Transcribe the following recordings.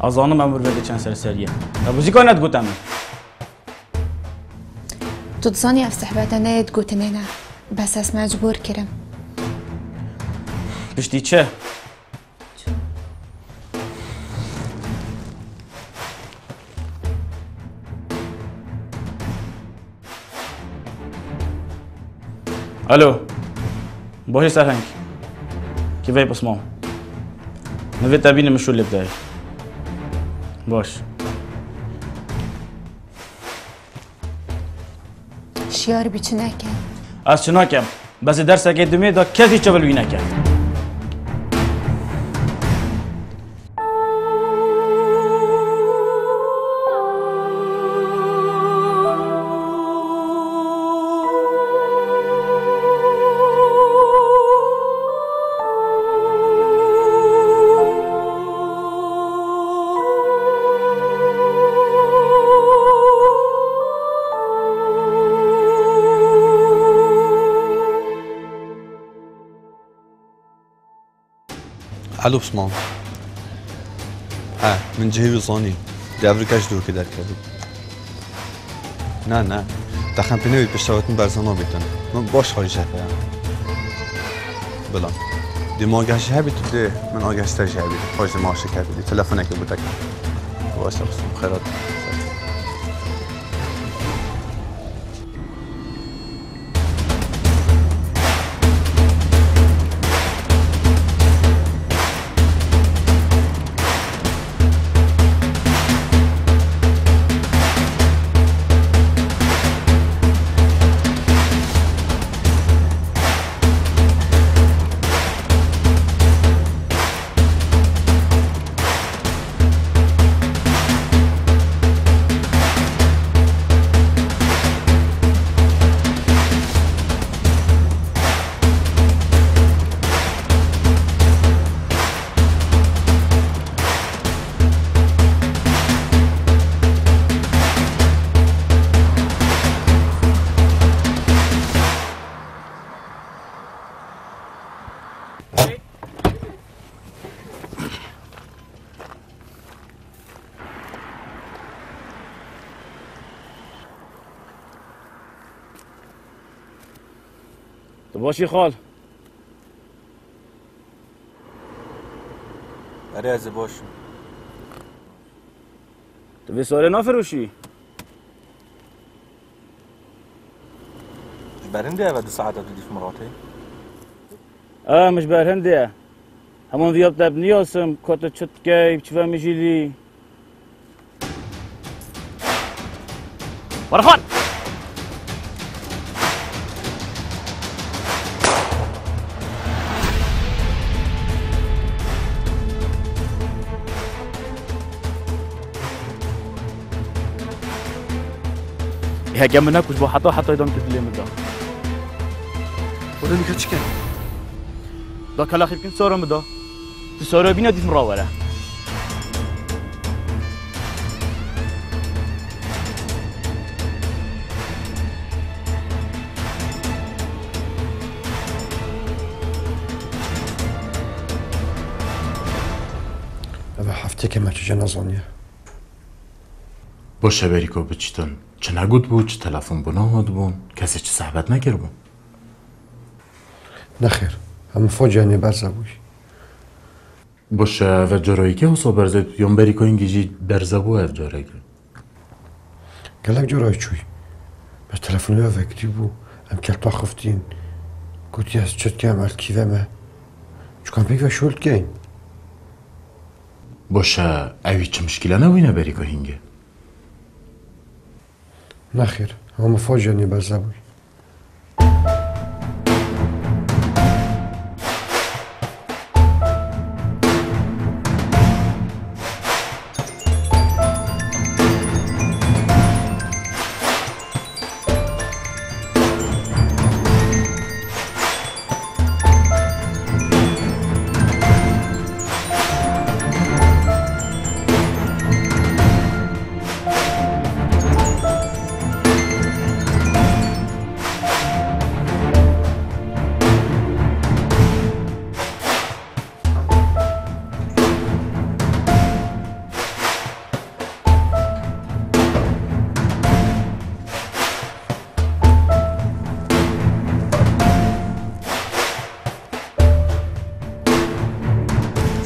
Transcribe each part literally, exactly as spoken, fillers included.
أظن ما مربي كان سرسرية أبو زي كانت قلت أمي تتصاني أفتح بعد أنا تقول أنا بس أسمع مجبور كرم بشتي تشه الو بوهي سرهنگ كيفاي بسمعه نبي تابيني مشو اللي بداي باش شيار بيچناكه از چناکم بس درس اگه دمه دا کسی چه بلوی نکرد الو بسمان ها من جهه وصاني دي افريكاش دور كده كده نه نه دخم بینوید بشتواتن برزانا بیتن من باش خواهی شفه بلا دی ما آگهشی هبی تو دی من آگهشتر جه هبی خواهش دی ما آشک هبی دی تلفن که بودک باشتا بسمان خیرات باشی خال آره از باشم تو به سوال نفروشی مش برنده بعد ساعات بدي في مراتي اه مش برهنده همون ذياب تبني اسم كوتا تشت كيف تشوف مجيلي ورخان يا جمناك وش بحطه حطه يدوم تدلي مدا ولا نيكا تشكن دا كلا خير كن صورة مدا تصورة بينا دي مراورة أبا حفتك ما تجي نظنيه باشه بریکو بچیتن چه نگود بود چه تلفن بنامد بون کسی چه صحبت نکرد بون نخیر هم فاجعه برزه بوی باشه و جرایی که حساب برزه یون بریکو اینگیجی برزه بو اف جرایی که گلک جرایی چوی بس تلفن ها وقتی بو هم کلتا خفتین گوتی از چت که عمل کیوه ما چکان پیک و شولد گین باشه اوی چه مشکله نوینه بریکو هینگه نخیر هم فاجعه برزه بوی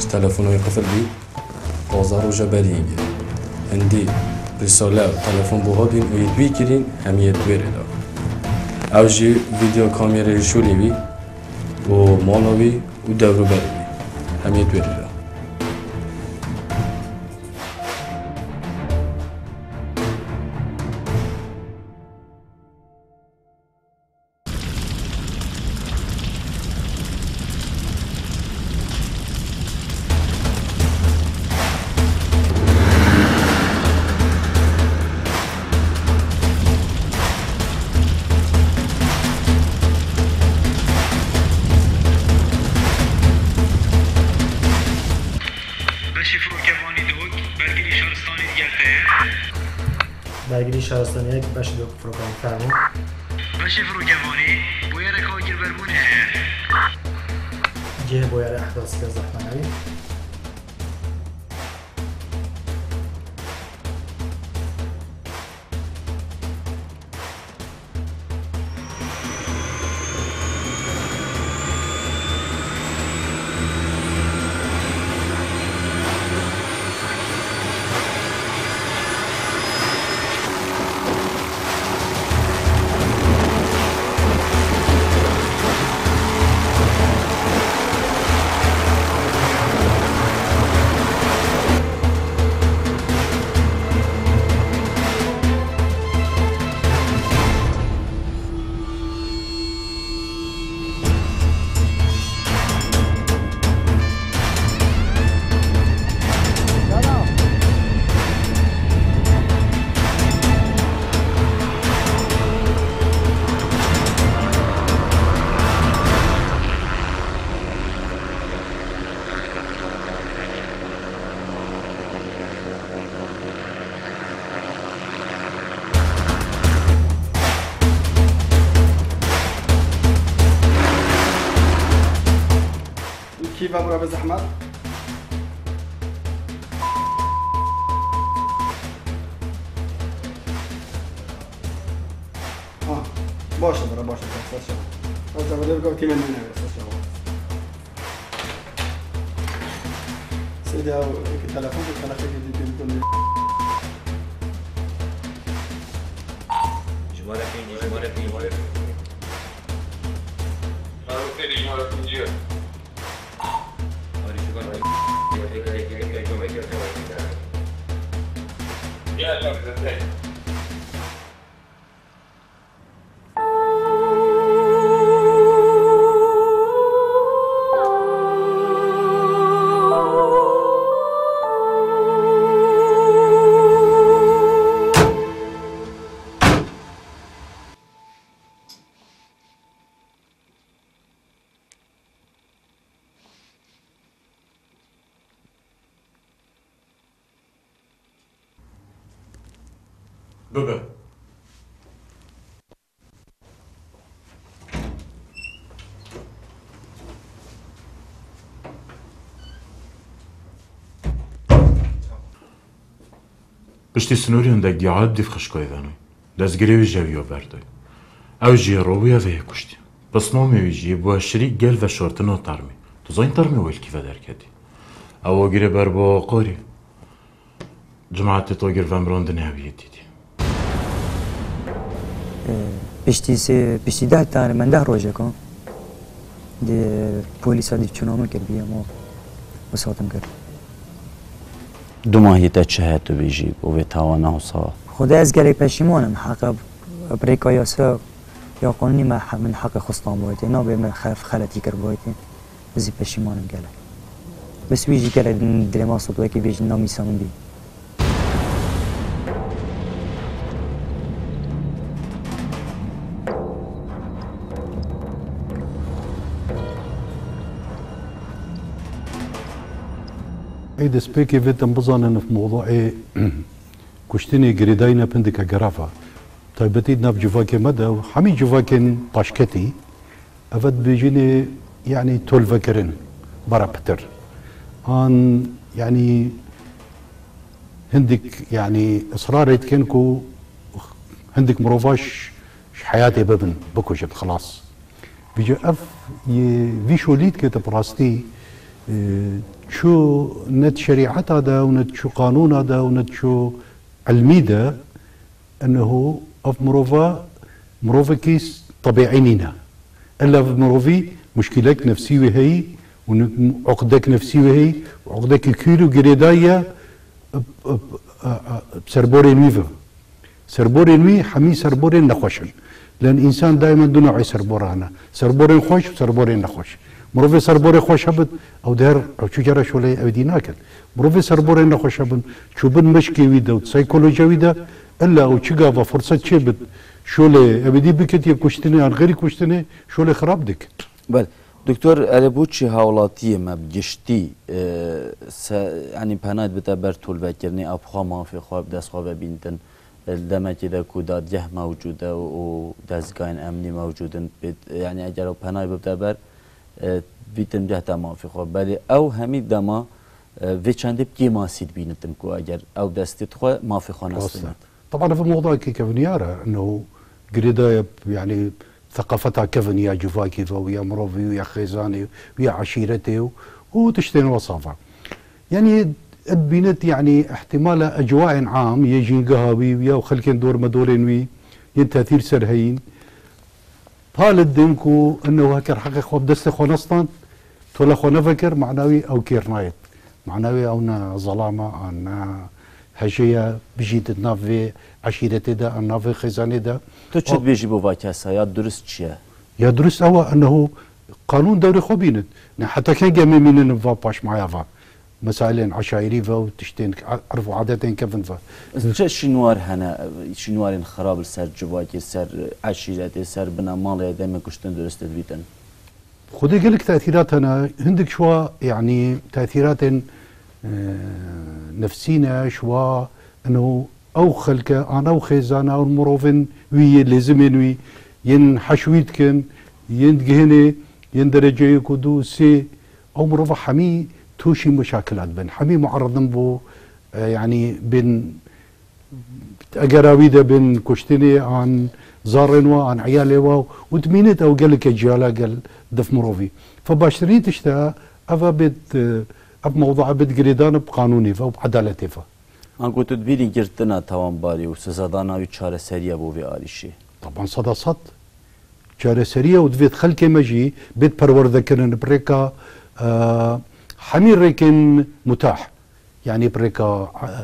تلفنوی قفل بی بازار و جبری اینگه هندی رساله و تلفن بوها بین و یدوی کرین همیت ویره دا او جی ویدیو کامیره شولی بی و مانوی و دورو بری بی همیت ویره دا درگیری شهرستانی یک بخش دو فروکان فرمون بخش فروکوانی باید کاغیر برمونه جه باید احداث که زحمانوی كيف ابو رابز احمد؟ اه باشه برا باشه اساس شما از اول بگم تیم من اساس شما سيدي او تلفون بالخلاف جديد بيكون جمالة فين جمالة فين جمالة فين جمالة فين يا لا بزنتين بابا پشتی سنوری هندک دیعاد دیف خشکای دانوی دستگیری جویا بردای او جی رویا وی کشتی بس نامی وی جی با شریک گل و شورتنا ترمی تو زاین ترمی ویل کیف در کدی او گیره بر با قاری جماعت تو گیر ومران دنیویه دیدی پشتی سه پشتی ده تانه من ده روزه کن دی پلیس ها دی چنامه کرد بیام و وساتم کرد دو ماهی تا چه هاتو بیجی و به تاوانه و صا خدا از گلی پشیمانم حق بريكا ياسا يا قانوني ما من حق خصتان بايتي نا بما خاف خالتي كر بايتي زي پشیمانم گله بس ويجي كره درما صوت وكي بيجي نامي سامن بي ايد سبيكي فيتم بظن في موضوع كشتني جريداينا بندك جرافا طيبتيدنا بجوفاكي مدى وحمي جوفاكين طاشكتي افد بيجيني يعني تول فكرن برا بتر ان يعني هندك يعني اصرار يتكنكو هندك مروفاش حياتي ببن بكوشت خلاص بيجي اف فيشوليت كده براستي شو ند شريعة هذا وند شو قانون هذا وند شو علمي ده انه اف مروفا مروفا كيس طبيعي نينا الا في مروفي مشكلك نفسية هي وعقدك نفسية هي وعقدك كيلو جريدايا بسربورين ويفا سربورين وي حمي سربورين نخوشن لان انسان دائما دو نوع سربورانا سربورين خوش وسربورين نخوش مروفي سربوري خوش هبد او دهر او شو جرى شو لي اودي ناكل مروفي سربورين نخوش هبد شو بن مشكي ويدا وسايكولوجيا ويدا الا او تشغافا فرصه شبد شو لي ابدي بكت يكشتني عن غير كشتني شو لي خراب دك بل دكتور البوتشي هاولاتيه ما بجشتي اه يعني بنات بتبر طول بكرني ابخا ما في خواب دس خواب بينتن الدمج اذا كودات جه موجوده ودزگاين امني موجودن يعني اجر بناي بتبر بيتم جهتا ما في خواب بل او همي دما في چند بكي ما سيد بينتم كو اجر او دستت خو ما في خانه طبعا في الموضوع كي كفنيارة انه قريدا يعني ثقافتها كفنيا جفاكي ويا مروفي ويا خيزاني ويا عشيرتي وتشتين وصافة يعني بينت يعني احتمال اجواء عام يجي قهوي ويا وخلكين دور مدورين وي ين تاثير سرهين هال دينكو انه هكر حقيقة خوب دست خونستان تولا خونه فكر معناوي او كيرنايت معناوي او نا ظلامة انا هجية بجيت نافي عشيرتي دا نافي خزاني دا تو تشد بيجي بو فاكاسا يا درست شيا يا درست هو انه قانون دوري خوبينت حتى كان جامي من نفا باش معايا فا مسائل عشائري فا وتشتين عرفوا عادتين كيفن فا شنوار هنا شنوار خراب السر جواكي سر عشيرتي سر بنا مالي دائما كشتن درست بيتن خدي قلك تاثيرات هنا عندك شو يعني تاثيرات نفسينا شوا انه او خلكه انا وخيزانا او المروفن وي لازم وي ين حشويتكن ين جهني ين درجه يكودو سي او مروفه حمي توشي مشاكلات بين حمي معرض بو يعني بين اقراويده بين كشتني عن زارنوا عن عيالي وتمينت او قال لك جالا قال دف مروفي فباشترين تشتا افا بيت اب موضوع بد قريدان بقانوني فا وبعدالتي فا ان قلت تبيني جرتنا توان باري وسزادانا وچاره سريه بو في آليشي طبعا صدا صد چاره سريه ودفيت خلكي مجي بيت پرورده كرن بريكا آه حمير ريكن متاح يعني بريكا آه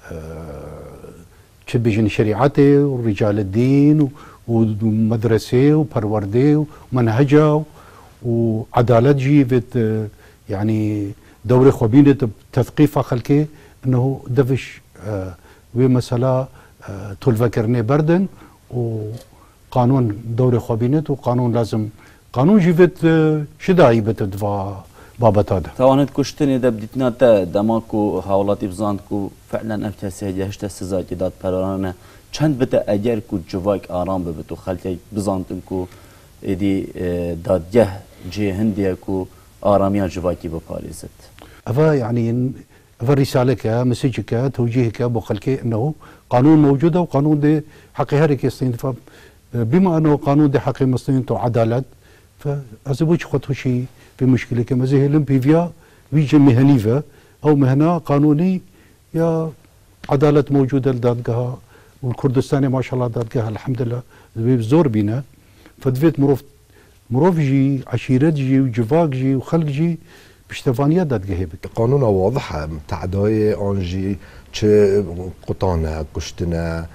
چه بيجن شريعتي ورجال الدين ومدرسه وپرورده ومنهجه وعدالت جي بيت آه يعني دوري خوبينة تثقيف خلكي انه دفش آه ومسألة آه تلفكرني بردن وقانون دوري خوبينة وقانون لازم قانون جيفت آه شداعي بتدفع بابت هذا. توانت كشتني ده بديتنا تا دماكو حولاتي بزاندكو فعلا امتا سيجي هشتا سزاكي داد پرانا چند بتا اگر كو جواك آرام ببتو خلكي بزاندنكو ادي آه دادجه جي هنديكو آراميان جواكي بپاريزت. أفا يعني أفا رسالك مسجك توجيهك أبو خلكي أنه قانون موجود وقانون دي حقي هاري كيستين بما أنه قانون دي حقي مستين تو عدالة فأزبوش خطو شيء في مشكلة كما زي الامبيفيا ويجي مهنيفة أو مهنة قانوني يا عدالة موجودة لدادقها والكردستاني ما شاء الله دادقها الحمد لله زور بينا فدفيت مروف مروف جي عشيرت جي وجفاق جي وخلق جي بشتفانيا دادقه بك قانون واضحة تعداي أنجي چه قطانا كشتنا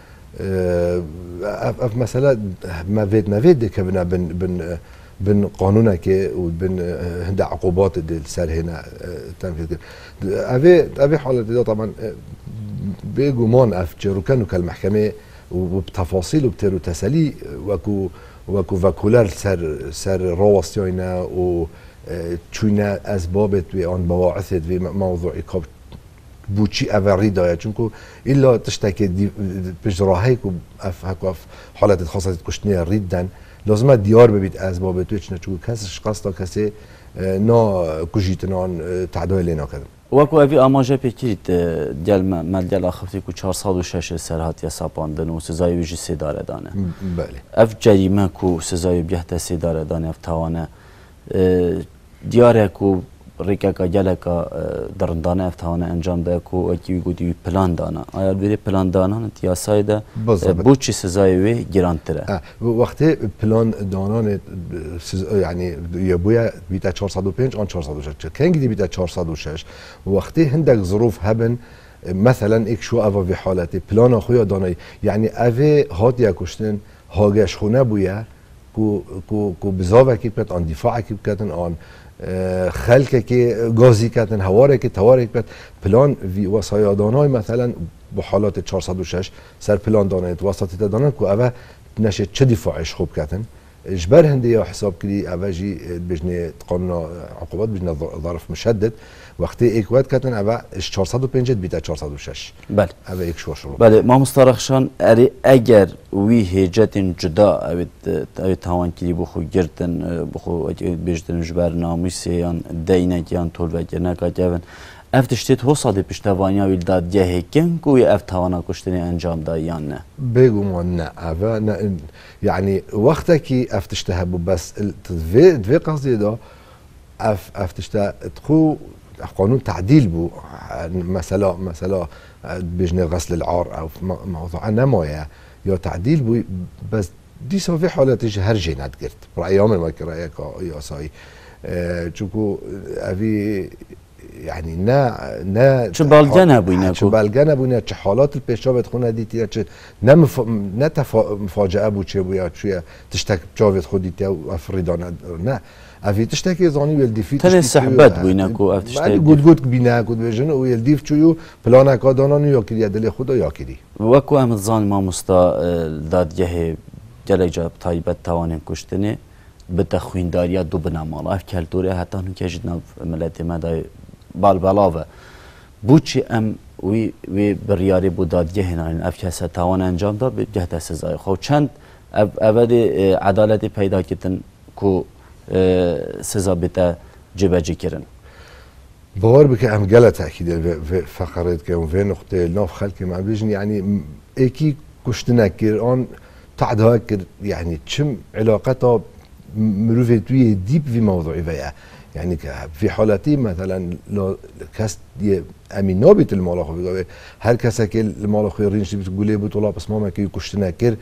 اف مثلا ما فيد ما فيد كبنا بن بن بن قانونا كي وبن هند عقوبات السر هنا تنفيذ افي افي حالة ده طبعا بيجومان اف جروكانو كالمحكمة وبتفاصيل وبترو تسالي وكو وكو فاكولار سر سر رواسيونا و چونا اسبابت و آن بواعثت و موضوع کاب بوچی اوری داید چونکو ایلا تشتکی بجراهی که اف هکو حالت خاصه کشتنی ریدن لازمه دیار ببید اسبابت و چنه چونکو کسش قصد کسی نا کجیتنان تعدای لینا کردن وەکو ئەڤی ئاماژە پێکرد دیال مەلگەل ئاخفتێک و چهار سەد و شەش سەرهاتیە ساپاندن و سزاویژی سێدارەدانە ئەف جەریمەک و سزاوی بگەهتە سێدارەدانی ئەف تاوانە دیارێک و ریکا کا گلکا درندانه افتهانه انجام ده کو اکی گودی پلان دانا آیا بری پلان دانا نتیاسای ده بو چی سزای وی گرانتره وقتی پلان دانا يعني يبويا بيتا چهارصد و پنج آن چهارصد و شش كان جدي بيتا چهارصد و شش وقتی هندك ظروف هبن مثلا ایک شو اوا في حالتي بلان اخويا دانای يعني اوه هاتيا كشتن هاگش خونه بويا کو کو کو بزاوه کی بکت آن دفاع کی بکتن آن خلق کی گازی کتن هواره کی تواره کی پلان وی وصایا دانای مثلا با حالات چهارصد و شش سر پلان دانایت واسطه دانن کو اوه نشه چه دفاعش خوب کتن اجبر هندي يا حساب كلي افاجي بجني قانون عقوبات بجني ظرف مشدد وقتی ایک وقت کتن اوه چهارصد و پنج بیتا چهارصد و شش بله اوه ایک شور شروع بله ما مسترخشان اری اگر وی هیجت جدا اوید اوید تاوان کلی بخو گرتن بخو بجتن جبر ناموسی یان دینک یان طول و گرنک آجابن افتشتید حسادی پشتوانیا ویل دادگه هکن کوی افت توانا کشتنی انجام دا یا نه بگو ما نه اوه يعني وقتك افتشتها بس في في قصدي ده اف افتشتها تخو قانون تعديل بو مثلا مثلا بجني غسل العار او موضوع نمايا يا تعديل بو بس دي سو في حالات هر جينات قرت رايام ما كرايك يا ساي چوكو ابي يعني نا نا چه بالگنه بوینه چه بالگنه بوینه چه حالات الپیشا خونه دیتی چه نه مف... نه مفاجعه بود چه بویا چه تشتک جاوید خودیتی و افریدانه نه افی تشتکی زانی ویل دیفی تن صحبت بوینه کو افتشتکی گود گود بینه گود بجنه و ویل دیف چیو پلان کادانان یا کلی دل خدا یا کلی و کو ام زان ما مستا دادگه جلجا تایبت توانین کشتنی به تخوینداری دو بنمال اف کلتوری حتی اون که جدنا ملت مدای بالبلاوه بوچی ام وی وی بریاری بودادگه هنرین اف کسا توان انجام دا به جهت سزای خو چند اول عدالتی پیدا کردن کو سزا بیتا جبجی کردن باور بك ام قالة تأكيد فقرت كون في نقطة نوف خلق مع بيجن يعني اكي كشتنا كيران تعدها كر يعني كم علاقتها مروفتوية ديب في موضوع فيها يعني في حالتي مثلا لو كاس امين نابت المالخ بيقول هر كسا كل المالخ رينش بتقول لي بطلاب بس ماما كي كشتنا كر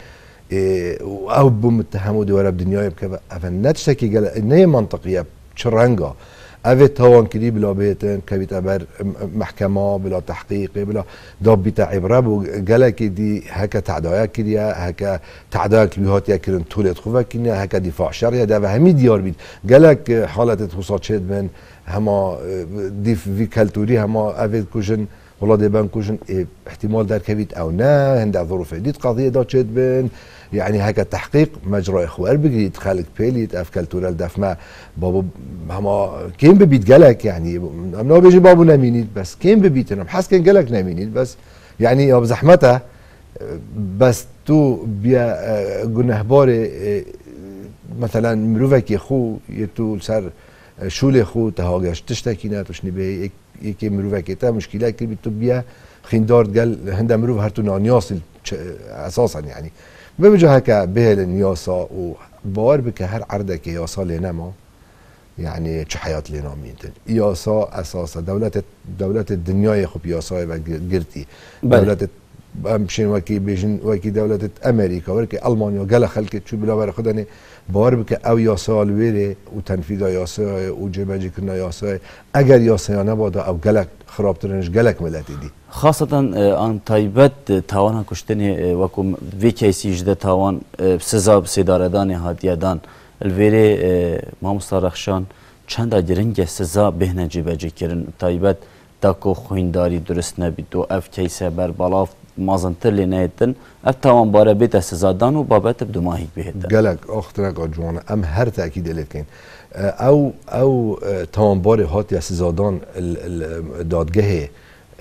او بمتهم ودي ورا بدنياي بكبا فنتشكي قال ان هي منطقيه شرنجا اوه تاوان کلی بلا بیتن که بیتا بر محکمه بلا تحقیق بلا داب بیتا عبره بو گله که دی هکا تعدایه کریا هکا تعدایه کلیهات یا کرن طولت خوبه کنیا هکا دفاع شرعیه ده و همی دیار بید گله که حالت تصاد شد من هما دیف وی کلتوری هما اوه کشن ولا بان كوجن احتمال در كبيت او نا هند ظروف دي قضيه دا تشد بين يعني هكا تحقيق مجرى اخوار بقيت خالق بيليت افكال تورال دفما بابو هما كيم ببيت قالك يعني امنا بيجي بابو نامينيت بس كيم ببيت انا حاسس كان قالك نامينيت بس يعني يا بزحمته بس تو بيا جنهباري مثلا مروفك خو يتو سر شول خو تهاجش تشتكينات وش نبي یکی مروفه که تا مشکلی که بیتو بیا خیندار قال هنده مروف هر تو نانیاس اساسا يعني بوجه هكا به النياسة وباور بك هر عرضه که یاسا لنما يعني چه حيات لنا مينتن یاسا اساسا دولت دولت الدنيا خب یاسا و گرتی دولت همشين وكي بيجن وكي دولة امريكا وكي المانيا قال خلك شو بلا ور خدني باور بك او ياسا الويري وتنفيذ ياسا وجبجي كنا ياسا اگر ياسا نبادا او قالك خرابترنش قالك ملاتي دي خاصة ان تايبت تاوان كشتني وكو في كيسي جدا تاوان سزا بسيداردان هاديادان الويري ما مسترخشان چند اجرنگ سزا بهنه جبجي كرن تايبت داكو خوينداري درست نبيد و اف كيسه بر بلاف مازنتر لنهيتن اف تاوان باره بيت سزادان و بابت بدو ماهيك بهيتن قالك اختنا جوانا ام هر تأكيد لكن او او تاوان باره هاتي سزادان دادگه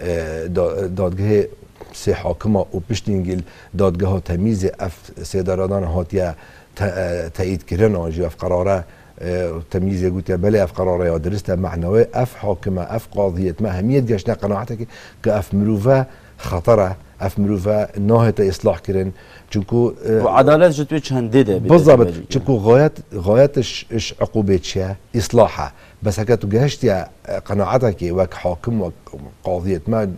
دادگه سه حاکمه و پشتینگل دادگه تمیز اف سیدارادان هاتي تایید کردن آنجی اف قراره تمييز يقول بلا اف قرار يا درست معنوي اف حاكمه اف قاضيه ما هميت جشنا قناعتك كاف مروفه خطره اف مروفا ناهت اصلاح کرن چونکو عدالت جتوی چنده ده بالضبط چونکو غايت غايتش اش عقوبه چه اصلاحها بس هكا تو جهشتي قناعتك وك حاكم وك قاضية ما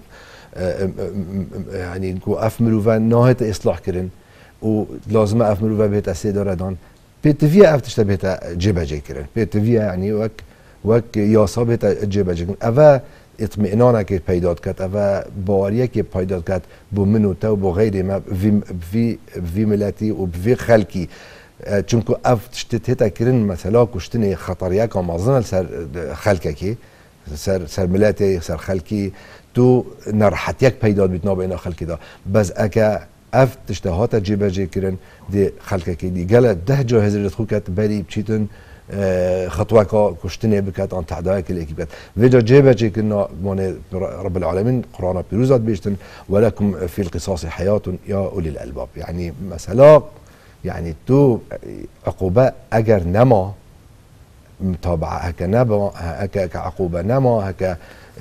يعني نكو اف مروفا ناهت اصلاح کرن و لازم اف مروفا بيت سيدا ردان بيت فيها اف تشتا بيت جيبا جي کرن بيت فيها يعني وك وك ياسا بيت جيبا جي کرن اوه اطمئنانه که پیدا کرد و باوریه که پیدا کرد با من و تو با غیر ما في في ملتی و في خلکی چون که اف تشتت کرن مثلا کشتن خطریه که مازن سر خلکه کی سر سر ملتی سر خلکی تو نرحتیک پیدا بیتنا بین خلکی دا بس اکا اف تشتهات جیبه جی کرن دی خلکه کی دی گله ده جا هزار خو کت بری بچیتن خطوة كشتني بكات عن تعداء كل إكيبات فيجا جيبا كنا من رب العالمين قرآن بيروزات بيشتن ولكم في القصاص حياة يا أولي الألباب يعني مثلا يعني تو عقوبة أجر نما متابعة هكا نما هكا كعقوبة نما هكا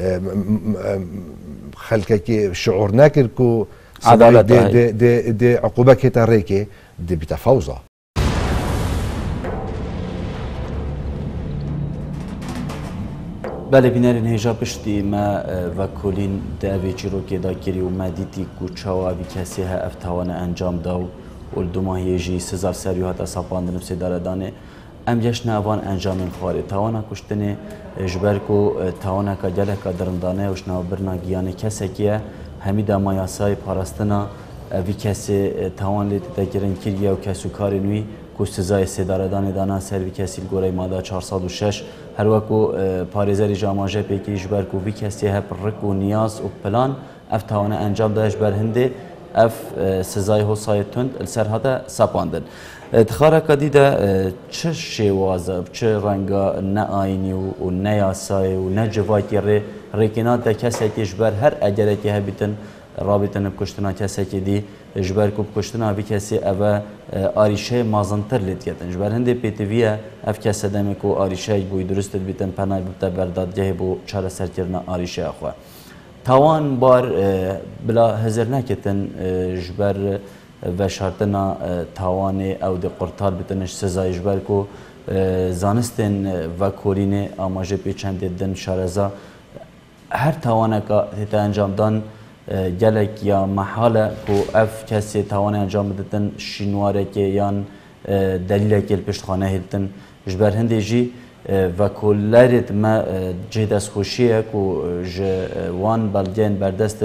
خلكك شعور ناكركو عدالة دي, دي, دي, دي عقوبة كتاريكي دي بتفوزة بله بینرین هجا پشتی ما وکولین داوی چیروکی دا کری و ما دیتی کوچاوا بی کسی ها افتوانه انجام داو و الدوماهی جی سزار سریوهات اصاباندن بسی داردانه ام جشن اوان انجامین خواره توانا کشتنه جبرکو توانا که گله که درندانه وشنا برنا گیانه کسی که همی دا مایاسای پاراستنا وی کسی توان لیتی دا گرن کریه و کسو کاری نوی کو سزای سداردان دانا سر وی کسی گوره ماده چهارصد و شش هر وکو پاریزری جاماجه پیکی جبر کو وی کسی هپ رک و نیاز و پلان اف توانه انجام دهش بر هنده اف سزای هو سایتوند السر هذا ساپاندن تخاره کدی ده چه شوازه چه رنگا نه آینی و نه یاسای و نه جوایتی ر رکنات ده کسی که جبر هر اجره که هبیتن رابطن بکشتنا کسی که دی جبر کو بکشتنا وی کسی اوه آریشه مازنتر لید کردن جبر هنده پیتویه اف کسی دمی کو آریشه بوی درست بیتن پناه ببتا بردادگه بو چهار سر کردن آریشه اخواه توان بار بلا هزر نکتن جبر و شرطنا توان او دی قرطال بتنش سزای جبر کو زانستن و کورین آماجه پیچند دن شارزا هر توانه که هتا انجام دان گلک یا محاله کو اف کسی توان انجام بدن شینواره که یان دلیل که پشتخانه هلتن جبر هنده جی و کلرت ما جهدس خوشیه کو ج وان بلدین بردست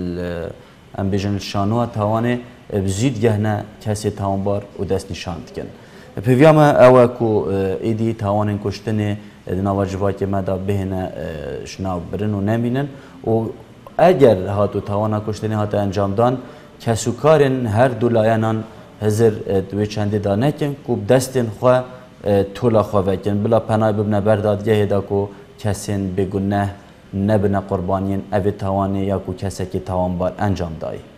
ام بیجن شانوه توانه بزید گهنه کسی توان بار و دست نشاند کن پیویا ما اوه کو ایدی توان کشتنه نواجبا که ما دا بهنه شناو برن و نمینن و اگر هاتو توانا کشتنی هات انجام دان کسوکارن هر دو لایانان هزر دوی چنده دا نکن کوب دستن خواه تولا خواه وکن بلا پناه ببنه بردادگه دا کو کسین بگنه نبنه قربانین اوی توانی یا کو کسی که توان بار انجام دایی